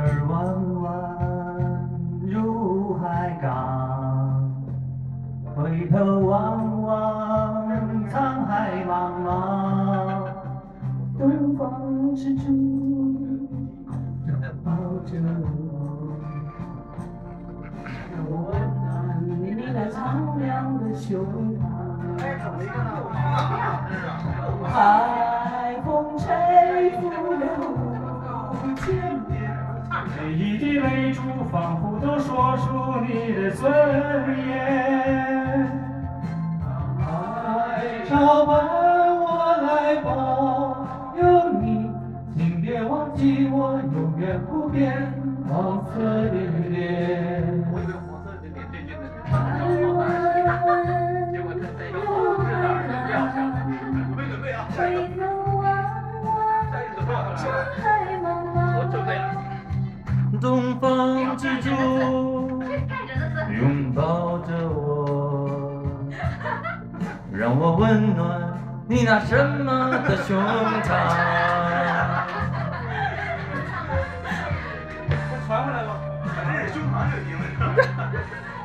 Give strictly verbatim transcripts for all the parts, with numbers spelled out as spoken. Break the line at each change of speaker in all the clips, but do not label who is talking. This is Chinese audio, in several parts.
儿弯弯入海港，回头望望沧海茫茫，东方之珠抱着我，让我温暖你那苍凉的胸膛。海风吹拂了无千年，每一滴泪珠仿佛都说出你的尊严。海潮伴我来保佑你，请别忘记我永远不变黄色的脸。我以为黄色的脸最近的，结果在一个黄色的，不要想，准备准备啊！下一个，下一个，我准备了。东方之珠拥抱着我，让我温暖你那什么的胸膛。我传回来了，反正是胸膛就行了。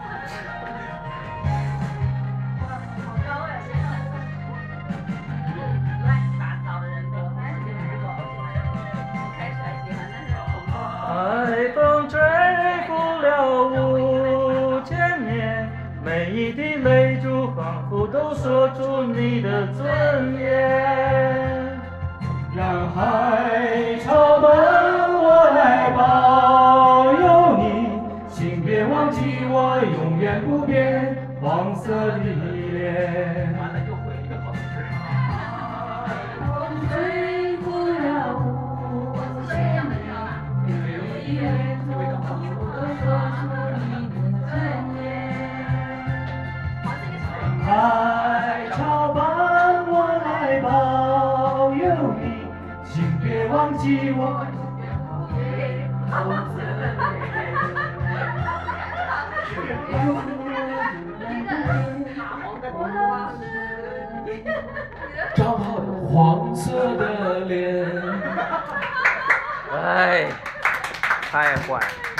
海风吹拂了五千年，每一滴泪珠仿佛都说出你的尊严。让海潮伴我来保佑你，请别忘记我永远不变黄色的脸。完了又会一个好词。风吹拂了五千年。海潮伴我来保佑你，请别忘记我。张浩有黄色的脸。
哎，太坏了。